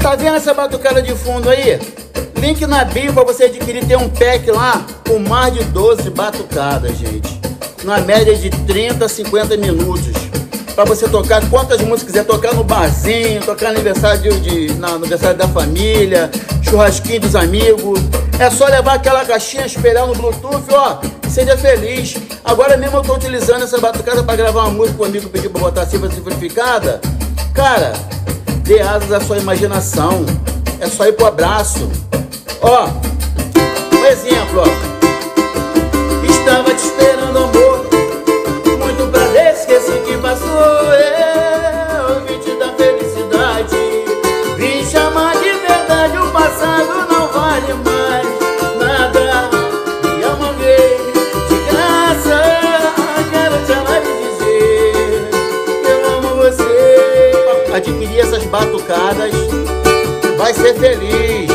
Tá vendo essa batucada de fundo aí? Link na bio pra você adquirir, tem um pack lá com mais de 12 batucadas, gente. Na média de 30 a 50 minutos. Pra você tocar quantas músicas quiser, tocar no barzinho, tocar no aniversário, no aniversário da família, churrasquinho dos amigos. É só levar aquela caixinha, espelhar no Bluetooth, ó, e seja feliz. Agora mesmo eu tô utilizando essa batucada pra gravar uma música, o amigo pediu pra botar cifra simplificada. Cara, dê asas à sua imaginação. É só ir pro abraço. Ó, um exemplo, ó. Estava te esperando, amor, muito prazer, esqueci que passou. Eu vim te dar felicidade, vim chamar de verdade. O passado não vale mais nada. Me amanguei de graça, quero te amar e dizer que eu amo você. Adquirir essas batucadas, vai ser feliz.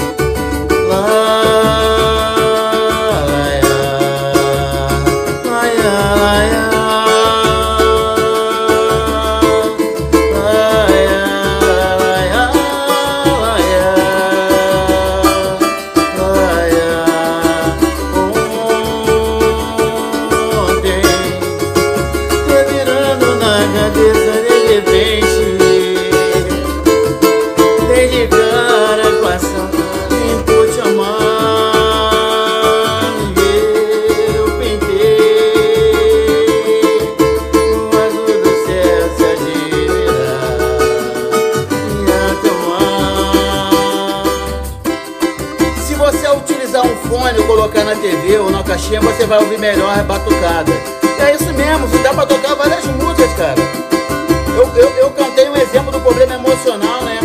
Fone, colocar na TV ou na caixinha, você vai ouvir melhor a batucada. É isso mesmo, dá pra tocar várias músicas, cara. Eu cantei um exemplo do problema emocional, né?